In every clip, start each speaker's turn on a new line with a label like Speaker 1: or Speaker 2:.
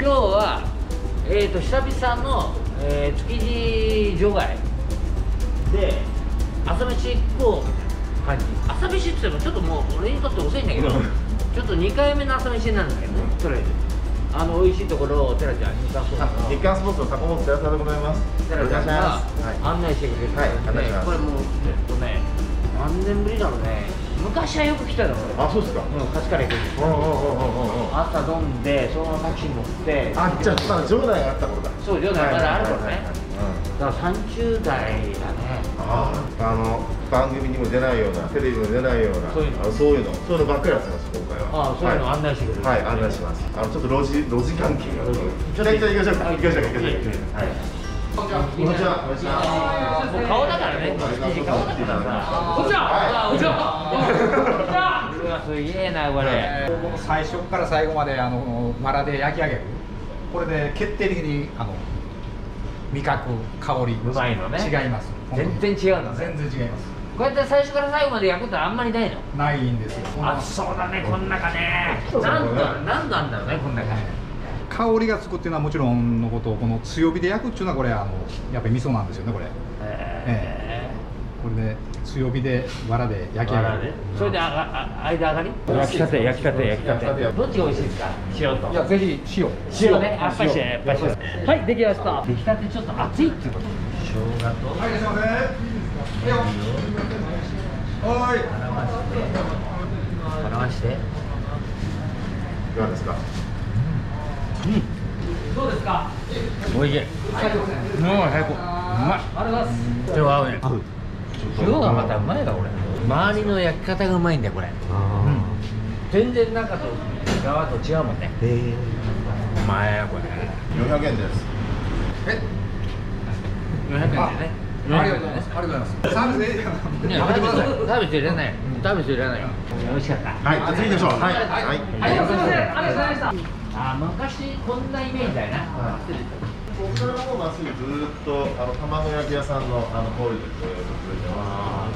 Speaker 1: 日は久々の、築地場外で朝飯行こうみたいな感じ。朝飯って言ってもちょっともう俺にとって遅いんだけど、ちょっと2回目の朝飯なんだけどね。とりあえず美味しいところをテラちゃん日刊スポーツの
Speaker 2: 日刊スポーツの坂本寺さんでございます。
Speaker 1: テラちゃんが案内してくれるんで、これもう何年ぶりだろうね。昔はよく来たの。
Speaker 2: あ、そうですか。
Speaker 1: 勝ちから行くんですよ。朝飲んでそのままタクシーに乗って。
Speaker 2: あ、じゃあまだ場内があった頃だ。
Speaker 1: そう、場内まだある頃ね。だから30代だね。
Speaker 2: 番組にも出ないような、テレビにも出ないような、そういうのばっかりやってます、今回は。
Speaker 1: そういうの案内してくれる。
Speaker 2: はい、案内します。ちょっと路地関係が。じゃあ行きましょうか。行きましょう。はい。こんにちは。
Speaker 1: もう顔だからね。顔だからさ。こんにちは。こんにちは。うわ、すげえなこれ。
Speaker 3: 最初から最後までマラで焼き上げる。これで決定的に味覚、香り
Speaker 1: うまいのね。
Speaker 3: 違います。
Speaker 1: 全然違うのね。
Speaker 3: 全然違います。
Speaker 1: こうやって最初から最後まで焼くってあんまりないの？
Speaker 3: ないんですよ。
Speaker 1: あ、そうだね、この中ね。何なんだろうね、この中。
Speaker 3: 香りがつくっていうのはもちろんのこと、この強火で焼くっていうのはこれやっぱり味噌なんですよね、これ。これで強火で藁で焼き上がる。
Speaker 1: それで間上がり？焼きたて。どっちが美味しいですか？塩と。
Speaker 3: いや、ぜひ
Speaker 1: 塩ね。やっぱりはい、できました。出来たてちょっと熱いっていうこと。生姜と。
Speaker 3: はい、いらっしゃいませ。はい。
Speaker 1: 絡まして。
Speaker 2: いかがですか？
Speaker 1: どうですか？おいしい。最高。もう最高。うまい。ありがとうございます。今日合うね。今日がまたうまいわこれ。周りの焼き方がうまいんだよこれ。全然中と側と違うもんね。うまいよこれ。
Speaker 2: 400円です。
Speaker 1: 400円でね。
Speaker 3: ありがとうございます。ありがとうございます。サービスで。
Speaker 1: サービスいらない。サービスいらない。美味しかった。
Speaker 2: はい、次行きましょう。はい。
Speaker 1: ありがとうございました。昔こんなイメージだよな。
Speaker 2: ここからもうまっすぐずっと卵焼き屋さんの通りで続いてます。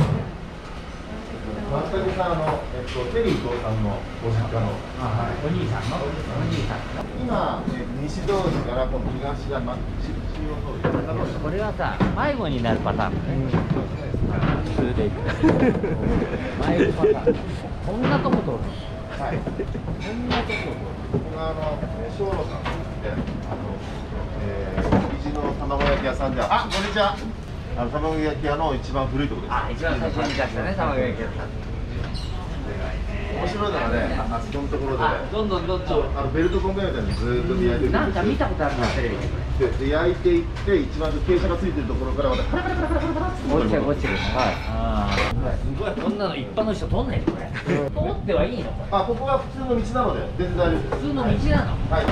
Speaker 2: 全くさテリー伊藤さんのご実家の
Speaker 1: お兄さんの
Speaker 2: 今西通りからこの東が中央通り。
Speaker 1: これはさ迷子になるパターンね。普通でいく。迷子パターン。こんなとこ通る。
Speaker 2: はい。こんなとこここが小路さんって築地の卵焼き屋さんでは、こんにちは。卵焼き屋の一番古いところです。
Speaker 1: 一番最初に出したね、卵焼き屋さん。
Speaker 2: 面白いのがね、あそこのところで
Speaker 1: どんどん
Speaker 2: ベルトコンベヤーみたいにずーっと焼いてる。
Speaker 1: なんか見たことあるな、テレビで。
Speaker 2: で焼いていって一番傾斜がついてるところからまたカラカラカラカラカラって
Speaker 1: 落ちる。すごい、こんなの一般の人通んないよこれ。通ってはいいの？
Speaker 2: ここが普通の道なので全然大丈夫です。
Speaker 1: 普通の道なの？
Speaker 2: はい。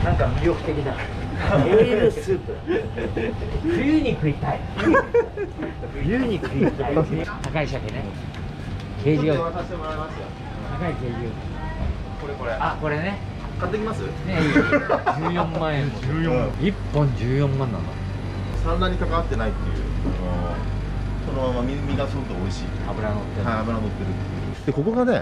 Speaker 1: なんか魅力的だ。エールスープ。冬に食いたい。冬に食いたい。高い鮭ね。ケージが。
Speaker 2: 渡してもらいますよ。
Speaker 1: 高いケージ。
Speaker 2: これ。
Speaker 1: これね。
Speaker 2: 買ってきます？
Speaker 1: ね、14万円。1本14万なの。
Speaker 2: 産卵に関わってないっていう。そのまま身がすごく美味しい。
Speaker 1: 脂乗ってる。
Speaker 2: はい、脂乗ってるっていう。でここがね、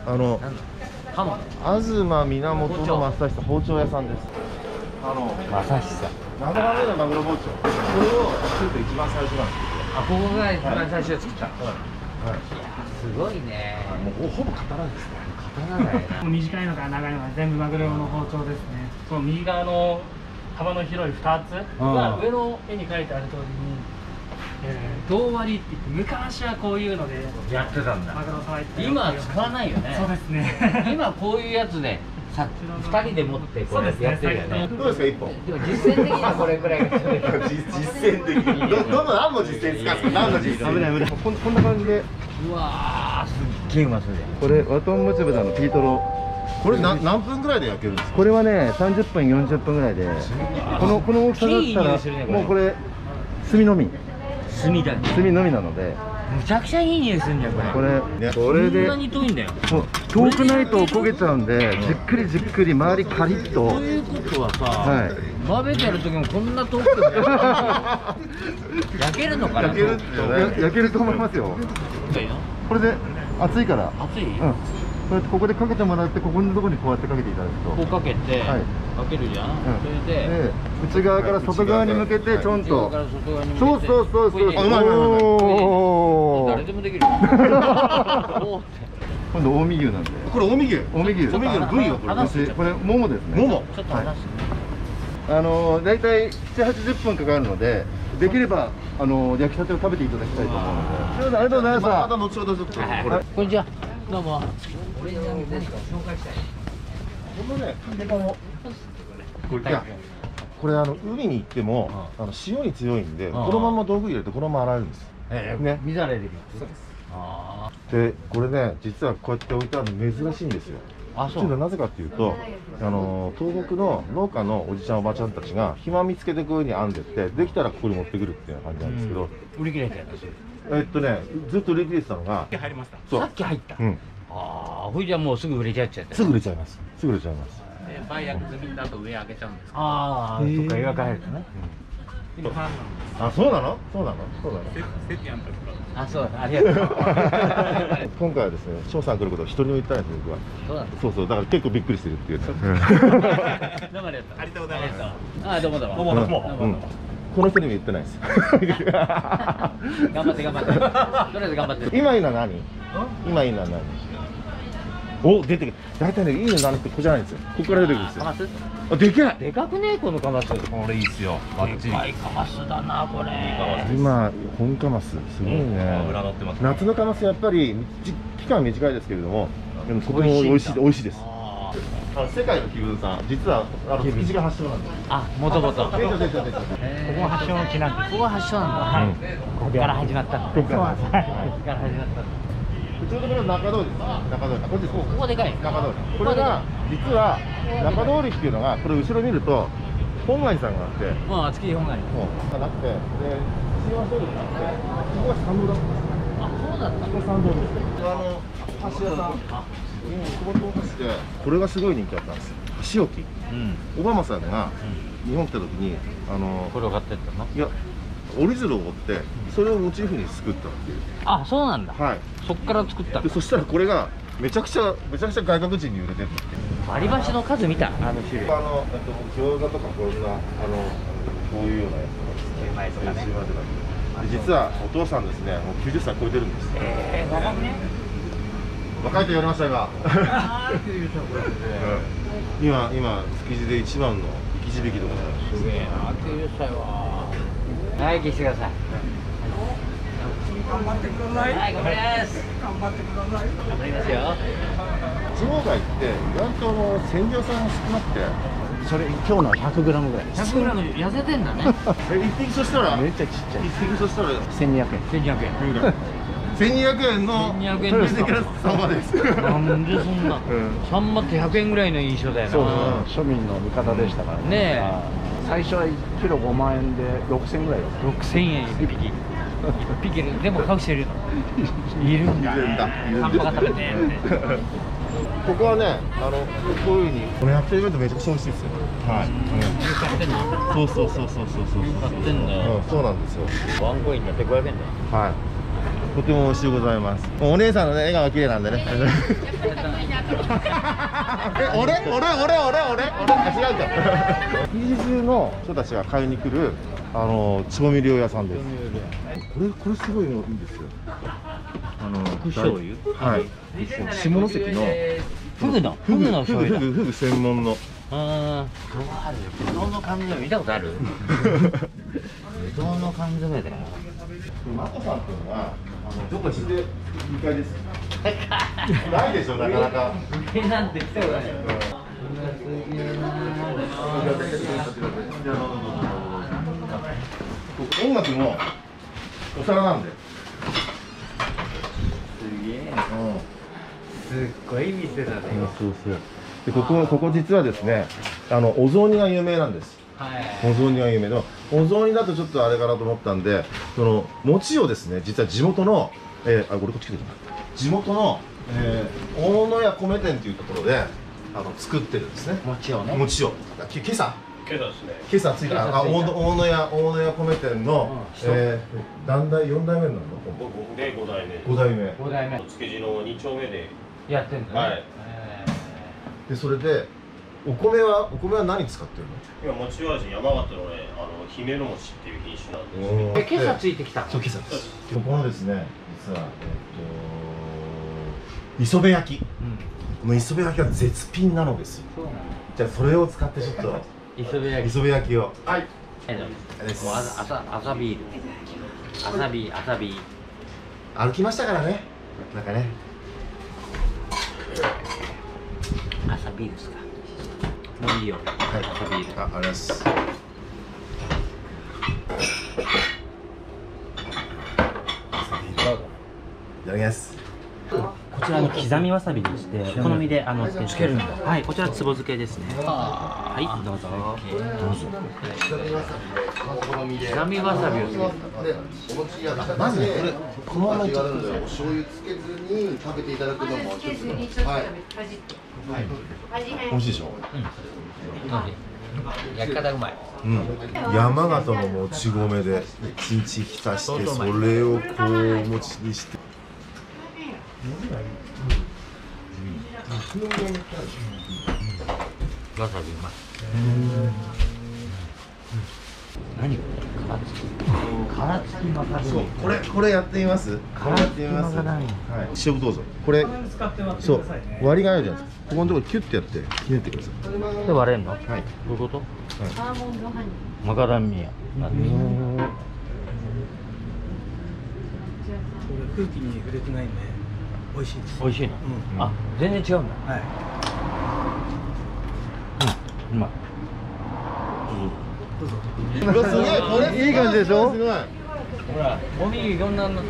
Speaker 2: 東源の正久包丁屋さんです。
Speaker 1: 正久。
Speaker 2: 7番目のマグロ包丁。これを作ると一番最初なんですけど。
Speaker 1: ここが一番最初に作った。すごいね。
Speaker 2: もうほぼ刀ですね。
Speaker 1: 刀だよな。
Speaker 4: 短いのから長いのから全部マグロの包丁ですね。その右側の幅の広い2つが上の絵に書いてある通りに、胴割りって言って昔はこういうので
Speaker 1: やってたんだ。
Speaker 4: マグロさばいて。
Speaker 1: 今は使わないよね。
Speaker 4: そうですね。
Speaker 1: 今こういうやつで2人で持ってこれやってるよね。
Speaker 2: どうですか1本？
Speaker 1: でも実践的にはこれぐらいが強い。
Speaker 2: 実践的に。何の実践ですか？何の実践？危ない。こんな感じで。
Speaker 1: うわー、すっげえうまそうじゃん。
Speaker 2: これワトンムツブダのピートロ。これ何分ぐらいで焼けるんですか？
Speaker 5: これはね30分40分ぐらいで、この大きさだったらもうこれ炭のみなので、
Speaker 1: むちゃくちゃいい匂いするんだよこれ。
Speaker 5: これで
Speaker 1: こんなに遠いんだよ。
Speaker 5: もう遠くないと焦げちゃうんで、じっくり周りカリッと。
Speaker 1: ということはさ、バーベキューやる時もこんな遠くで焼けるのかな？
Speaker 5: 焼けると思いますよ。これで熱いから。
Speaker 1: 熱い？
Speaker 5: うやってここでかけてもらって、ここのところにこうやってかけていただくと、
Speaker 1: こうかけて、かけるじゃん。それで
Speaker 5: 内側から外側に向けてちょんと。そうそうそうそう。
Speaker 2: あ、うまい。
Speaker 1: 誰でもできる。
Speaker 5: 今度近江牛なんで。
Speaker 2: これ近江牛。
Speaker 5: 近江牛。
Speaker 2: 近江牛の部位は
Speaker 5: これももですね。
Speaker 2: もも。
Speaker 1: ちょっと離す。
Speaker 5: 大体7、80分かかるので、できれば焼きたてを食べていただきたいと思うので。ありがとうございました。
Speaker 2: また後ほどちょっとこれ。
Speaker 1: こんにちは。どうも。俺に何か紹介したい。
Speaker 2: このね、これ海に行っても塩に強いんで、このまま道具入れてこのまま洗えるんです。
Speaker 1: ね、水洗いできる。
Speaker 2: そうです。で、これね、実はこうやって置いてあるの珍しいんですよ。
Speaker 1: あ、そう。
Speaker 2: というのはなぜかっていうと、東北の農家のおじちゃんおばちゃんたちが暇見つけてこういうふうに編んでって、できたらここに持ってくるっていう感じなんですけど、
Speaker 1: 売り切れてる。
Speaker 2: ずっと売り切れてたのが、
Speaker 4: 入りました。
Speaker 1: さっき入った。ああ、ほいじゃもうすぐ売れちゃっちゃった。
Speaker 2: すぐ売れちゃいます。すぐ売れちゃいます。
Speaker 4: 売約済みだと上上げちゃうんですか。
Speaker 1: ああ、そっか、描かれるね。
Speaker 2: あ、そうなの？そうなの？そうなの？
Speaker 4: セティアンとか。
Speaker 1: あ、そう、ありがとう。
Speaker 2: 今回はですね、翔さん来ることを一人も言ったんですよ、僕は。
Speaker 1: そうなんです。
Speaker 2: そうそう、だから結構びっくりしてるっていう。
Speaker 1: どうもありがとう。
Speaker 4: ありがとうございます。
Speaker 1: あ、どうもどうも。
Speaker 4: どうもどうも。
Speaker 2: この人にも言ってないです。
Speaker 1: 頑張って頑張って。とりあえず頑張って。
Speaker 2: 今いいのは何？今いいのは何？お、出てくる。大体ね、いいの何ってここじゃないんですよ。ここから出てくるんですよ。
Speaker 1: カマス？
Speaker 2: あ、でかい。
Speaker 1: でかくね、このカマス。
Speaker 2: これいいっすよ。
Speaker 1: でかいカマスだな、これ。
Speaker 2: 今、本カマス、すごいね。夏のカマスやっぱり期間短いですけれども、でもとても美味しいです。世界の気分さん、実は築地が発祥なんです。
Speaker 1: あ、もともと。ここ
Speaker 4: が発祥の地なんです。
Speaker 1: ここが発祥なんだ。はい。ここから始まったんだ。ここから始まったんだ。
Speaker 2: ちょうどこれ中通りです。中通り。こっちです。
Speaker 1: ここでかい。
Speaker 2: 中通り。これが実は中通りっていうのが、これ後ろ見ると本願さんがあって、
Speaker 1: 築地本願。
Speaker 2: じゃなくて、で新和通りがあって、ここが参道だったんです。
Speaker 1: あ、そうだった。
Speaker 2: ここ参道です。橋屋さん。ここ通して、これがすごい人気だったんです。箸置き。オバマさんが日本来た時に
Speaker 1: これを買ってったの？
Speaker 2: いや、折り鶴を折ってそれをモチーフに作ったっていう。
Speaker 1: あ、そうなんだ。
Speaker 2: はい。
Speaker 1: そっから作った
Speaker 2: で、そしたらこれがめちゃくちゃ外国人に売れてるって。
Speaker 1: 割り箸の数見た、種類。
Speaker 2: 餃子とかこんなこういうようなやつとかですね。実はお父さんですね、もう90歳超えてるんです。
Speaker 1: 若いね。
Speaker 2: 若いと言われましたが。今築地で一番の生き字引でございます。
Speaker 1: すげえな、90歳は。はい、消してください。頑張ってください。はい、頑張ります。頑張ってください。頑張りますよ。
Speaker 2: 場外って意外と鮮魚さんが少なくて、
Speaker 5: それ今日の100グラムぐらい。
Speaker 1: 100グラム痩せてんだね。
Speaker 2: 一匹そしたら
Speaker 5: めっちゃちっちゃい。
Speaker 2: 一匹そしたら
Speaker 5: 1200円。
Speaker 1: 1200円。
Speaker 2: 1200円の
Speaker 1: 1200円ですか。
Speaker 2: サンマです。
Speaker 1: なんでそんな。サンマって100円ぐらいの印象だよな。
Speaker 5: そう、庶民の味方でしたからね。
Speaker 1: ねえ。
Speaker 5: 最初は1キロ5万円で6000円ぐらいだった。
Speaker 1: 6000円1匹。1匹でも買う人いるの。いるんだね。サンマが食べてって。
Speaker 2: ここはね、こういうふうにこのやってるイベントめちゃくちゃ美味しいですよ。はい。
Speaker 1: 買ってんの？
Speaker 2: そう。買
Speaker 1: ってんだ。
Speaker 2: そうなんですよ。
Speaker 1: ワンコインだって500円だ。
Speaker 2: はい。とても美味しいございます。お姉さんのね笑顔が綺麗なんでね。俺違うか。築地中の人たちが買いに来る調味料屋さんです。これすごいのいいんですよ。
Speaker 1: 醤油？
Speaker 2: はい。下関の
Speaker 1: フグの醤油だ。
Speaker 2: フグ専門の。
Speaker 1: うどんの缶詰見たことある？うどんの缶詰だよ。
Speaker 2: マコさんっていうのはどこで2階です。ないでしょ、なかなか。
Speaker 1: 上なんて来たことない。
Speaker 2: 音楽のお皿なんで。
Speaker 1: すげえ。すっごい店だね。
Speaker 2: そう。でここ実はですね、お雑煮が有名なんです。お雑煮が有名で、お雑煮だとちょっとあれかなと思ったんで、その餅をですね、実は地元のこれこっち来てる地元の大野屋米店というところで作ってるんですね。
Speaker 1: 餅をね。
Speaker 2: 餅を今朝ですね。今朝ついた大野屋米店の何代4代目なの？
Speaker 6: で5代目。
Speaker 2: 5代目。
Speaker 1: 5代目。
Speaker 6: 築地の2丁目で
Speaker 1: やってんのね。
Speaker 2: はい。でそれでお米は何使ってるの？
Speaker 6: 今持ち味山形のね姫の餅っていう品種なんです
Speaker 1: 今朝ついてきた。
Speaker 2: そう今朝です。ここのですね実は磯辺焼き。この磯辺焼きは絶品なのですよ。
Speaker 1: そうなの。
Speaker 2: じゃあそれを使ってちょっと
Speaker 1: 磯辺焼き。
Speaker 2: 磯辺焼きを。はい。
Speaker 1: 朝ビール。朝ビール。
Speaker 2: 歩きましたからね。なんかね。
Speaker 1: 朝ビールですか。もういいよ。はい。朝ビール。
Speaker 2: ありがとうございます。いただきます。
Speaker 7: こちらの刻みわさびでして、好みでつけるんだ。はい、こちらつぼ漬けですね。はい、どうぞ。どうぞ。
Speaker 1: 刻みわさびをつける。
Speaker 2: まずね、このままちょっと
Speaker 8: お醤油つけずに食べていただくのも一つの。はい。
Speaker 2: 美味しいでしょ。
Speaker 1: 焼き方うまい。
Speaker 2: 山形のもち米で一日浸して、それをこうお餅にして。
Speaker 1: わさびうまい。何これ？殻付きマカロニ。
Speaker 2: そう、これやってみます。
Speaker 1: 殻付きマカロニ。
Speaker 2: はい。塩どうぞ。これそう割りがあるじゃないですか。ここのところキュッてやってひねってください。
Speaker 1: で割れんの？はい。
Speaker 2: ど
Speaker 1: ういうこと？
Speaker 9: アーモンドハニー。
Speaker 1: マカダミア。
Speaker 10: 空気に触れてないんで美味しいです。
Speaker 1: 美味しいの？あ、全然違うんだ。
Speaker 10: はい。
Speaker 1: うまい。
Speaker 10: どうぞ。
Speaker 2: すごい、これ
Speaker 5: いい感じでしょ？
Speaker 2: すごい。
Speaker 1: ほら、おにぎりこんなになった。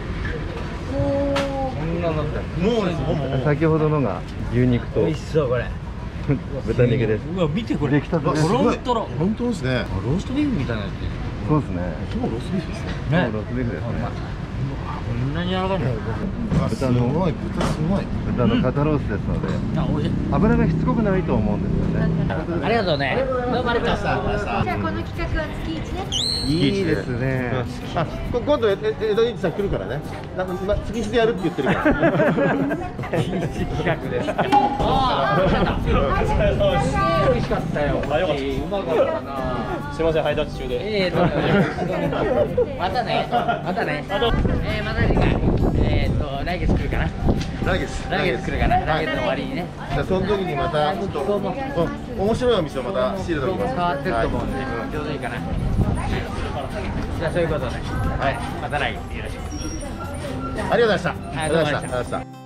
Speaker 1: こんなになった。
Speaker 2: もうですもう。
Speaker 5: 先ほどのが牛肉と
Speaker 1: 美味しそうこれ。
Speaker 5: 豚肉です。
Speaker 1: うわ見てこれ。
Speaker 5: 出来たてです。
Speaker 1: トロントロ。
Speaker 2: 本当ですね。
Speaker 1: ローストビーフみたいなやつ。
Speaker 5: そうですね。
Speaker 2: 今日ローストビーフですね。
Speaker 1: ね。
Speaker 5: ローストビーフですね。
Speaker 1: こんなに柔らかいの？
Speaker 2: 豚の豚すごい。
Speaker 5: 豚の肩ロースですので、
Speaker 1: あ、美味しい。
Speaker 5: 油がしつこくないと思うんですよね。
Speaker 1: ありがとうね。どうもありがとう。
Speaker 9: じゃあこの企画は月1ね。
Speaker 5: いいですね。
Speaker 2: あ、今度江戸一さん来るからね。月一でやるって言ってるから。
Speaker 1: 企画です。ああ、美味しかったよ。うまかったな。
Speaker 6: すみません、配達中で。
Speaker 1: またね。また次回。来月来るかな。来月来るかな。来月の終わりにね。
Speaker 2: じゃあその時にまたちょっと面白いお店をまた仕入れておきます。
Speaker 1: 変わってると思うんで、ちょうどいいかな。じゃあそういうことで、はい、また来月よろしく。
Speaker 2: ありがとうございました。
Speaker 1: ありがとうございました。